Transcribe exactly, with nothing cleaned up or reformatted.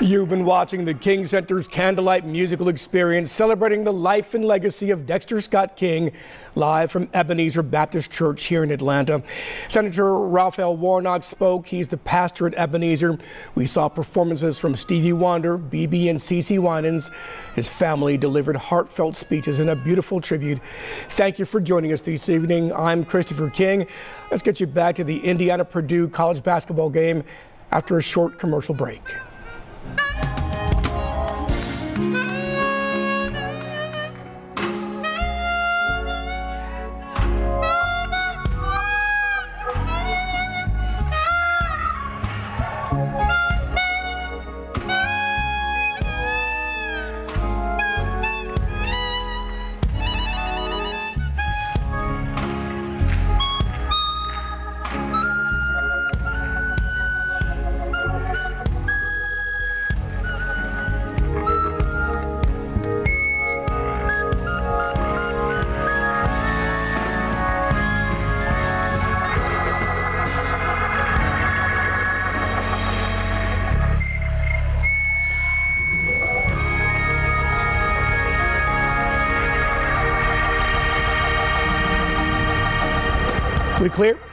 You've been watching the King Center's Candlelight Musical Experience, celebrating the life and legacy of Dexter Scott King, live from Ebenezer Baptist Church here in Atlanta. Senator Raphael Warnock spoke. He's the pastor at Ebenezer. We saw performances from Stevie Wonder, B B and CeCe Winans. His family delivered heartfelt speeches and a beautiful tribute. Thank you for joining us this evening. I'm Christopher King. Let's get you back to the Indiana-Purdue college basketball game after a short commercial break. We clear?